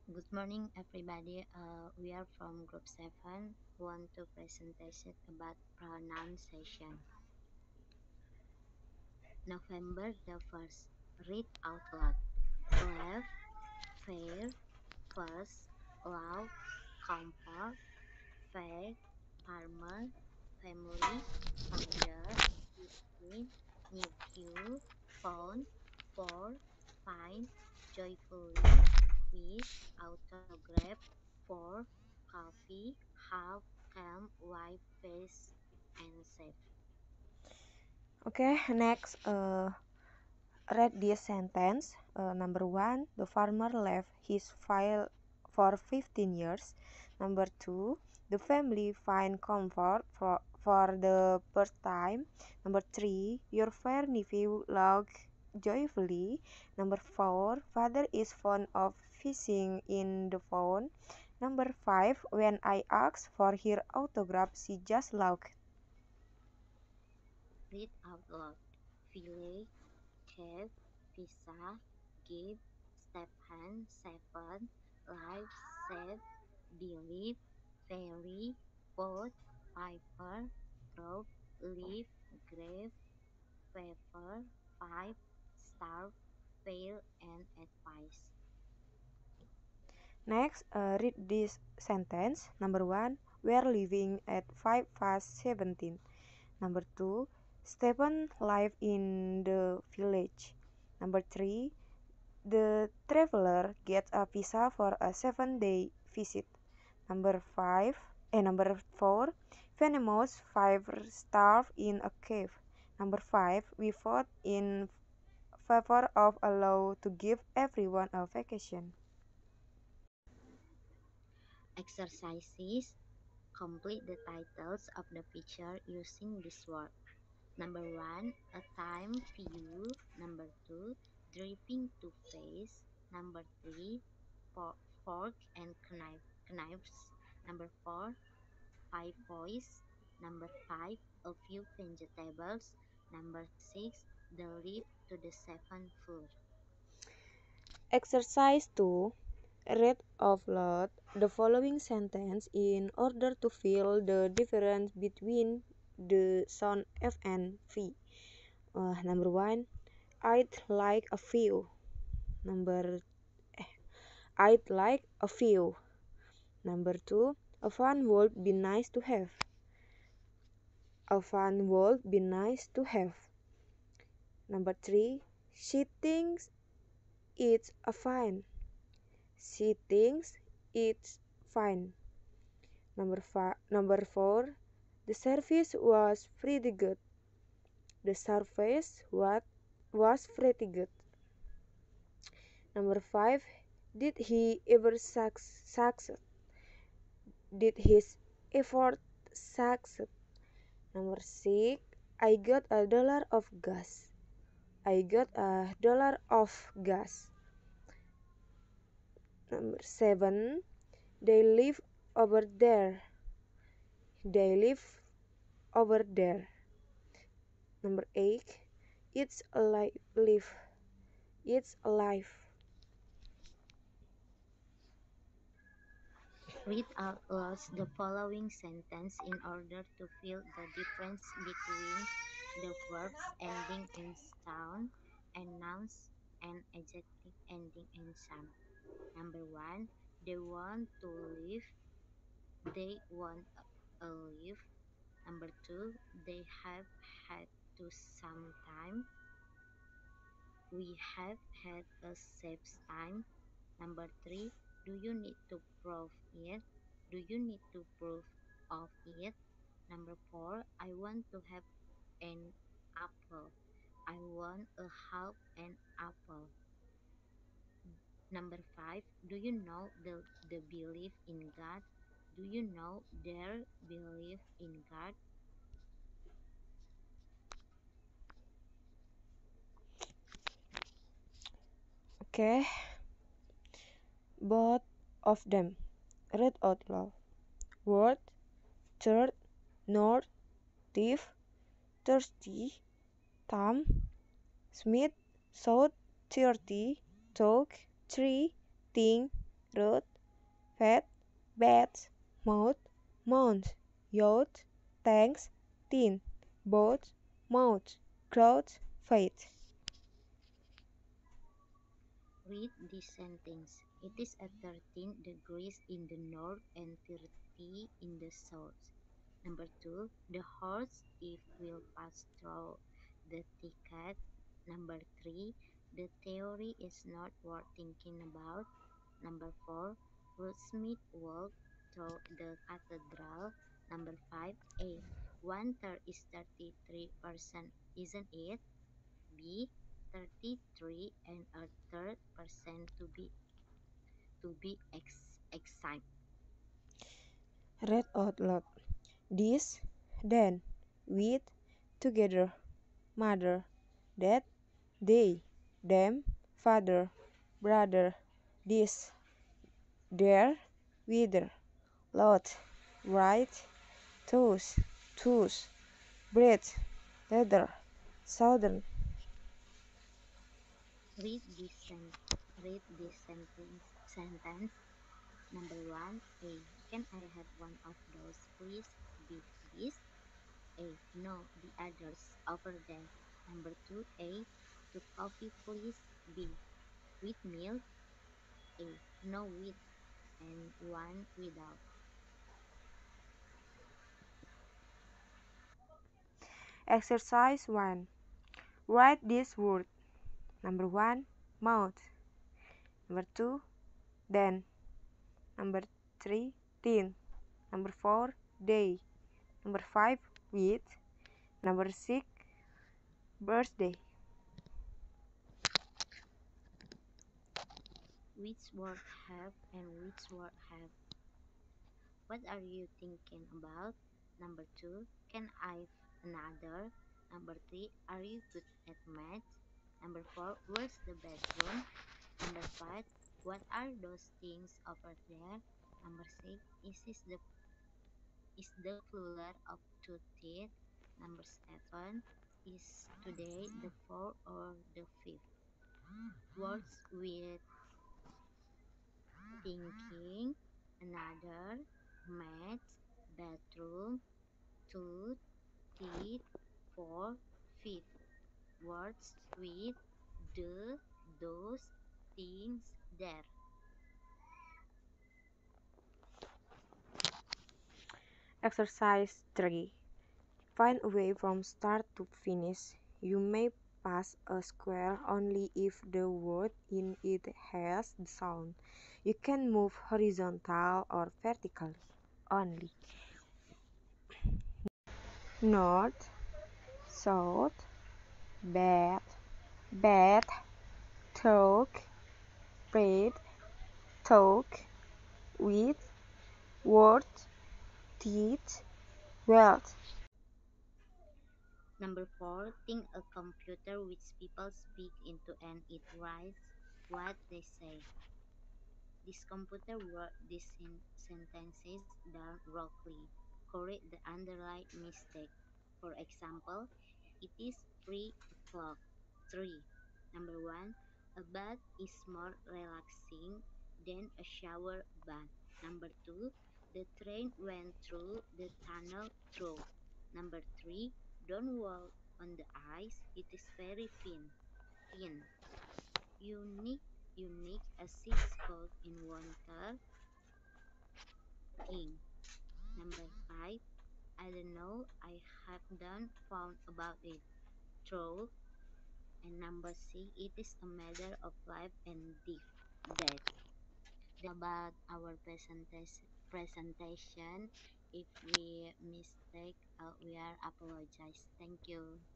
Good morning, everybody. We are from Group 7. Want to presentation about pronunciation. November the 1st. Read out loud. Left, fair, first, loud, comfort, fair, farmer, family, finder, fifteen, nephew, phone, for, find, joyfully, quiz, autograph, for, coffee, half, calm, white face, and safe. Okay, next, read this sentence. Number one, the farmer left his field for 15 years. Number two, the family find comfort for the first time. Number three, your fair nephew looked joyfully. Number four, father is fond of fishing in the pond. Number five, when I asked for her autograph, she just laughed. Read out loud. Filet, cave, visa, give, Stephen, seven, life, save, believe, fairy, boat, piper, drop, leaf, grave, favor, five, starve, fail, and advice. Next, read this sentence. Number one, we're living at 5 past 17. Number two, Stephen live in the village. Number three, the traveler gets a visa for a 7-day visit. Number four, Venomous 5 starve in a cave. Number five, we vote in favor of a law to give everyone a vacation. Exercises. Complete the titles of the picture using this word. Number one, a time view. Number two, dripping toothpaste. Number three, fork and knives. Number four, five boys. Number five, a few vegetables. Number six, the lift to the seventh floor. Exercise 2. Read out loud the following sentence in order to fill the difference between the sound F and V. Number 1. I'd like a few. Number I'd like a few. Number 2. A fun would be nice to have. A fun would be nice to have. Number 3. She thinks it's a fine. She thinks it's fine. Number four, the service was pretty good. The service was pretty good. Number five, did he ever succeed? Did his effort succeed? Number six, I got $1 of gas. I got $1 of gas. Number seven, they live over there. They live over there. Number eight, it's alive. Live. It's alive. Read out loud the following sentence in order to fill the difference between the verbs ending in sound and nouns and adjective ending in sound. Number one, they want to live. They want a live. Number two, they have had to sometime. We have had a safe time. Number three, do you need to prove it? Do you need to prove of it? Number four, I want to have an apple. I want a half an apple. Number five, do you know the belief in God? Do you know their belief in God? Okay, both of them. Read out loud. Word, third, north, thief, thirsty, thumb, Smith, south, 30, talk, tree, thing, road, fat, bats, mouth, mount, yacht, tanks, tin, boat, mouth, crowd, fate. Read this sentence. It is at 13 degrees in the north and 30 in the south. Number 2. The horse thief will pass through the thicket. Number 3. The theory is not worth thinking about. Number 4. Will Smith walk through the cathedral? Number 5. A. One third is 33%, isn't it? B. 33 and a third percent to be exact. Read out loud. This, then, with, together, mother, dad, they, them, father, brother, this, there, whither, lot, right, those, bread, leather, southern. Read this sentence. Number 1. A. Can I have one of those, please? B. This. A. No, the others over there. Number 2. A. Two coffee, please. B. With milk. A. No with and one without. Exercise 1. Write this word. Number 1, mouth. Number 2, then. Number 3, tin. Number 4, day. Number 5, with. Number 6, birthday. Which word have and which word have? What are you thinking about? Number 2. Can I have another? Number 3. Are you good at math? Number 4. Where's the bedroom? Number 5. What are those things over there? Number 6. Is the plural of two teeth? Number 7. Is today the 4th or the 5th? Words with thinking, another, math, bedroom, tooth, teeth, for, fifth. Words with the, those, things, there. Exercise 3. Find a way from start to finish. You may pass a square only if the word in it has the sound. You can move horizontal or vertically only. North, south, bed, bed, talk, bread, talk, with, word, teeth, wealth. Number 4. Think a computer which people speak into and it writes what they say. This computer wrote these sentences down roughly. Correct the underlined mistake. For example, it is 3 o'clock. 3. Number 1. A bath is more relaxing than a shower bath. Number 2. The train went through the tunnel through. Number 3. Don't walk on the ice. It is very thin. Unique, a six cold in winter. King. Number 5. I don't know. I haven't found about it. True. And number 6. It is a matter of life and death. About our presentation. If we mistake, we are apologize. Thank you.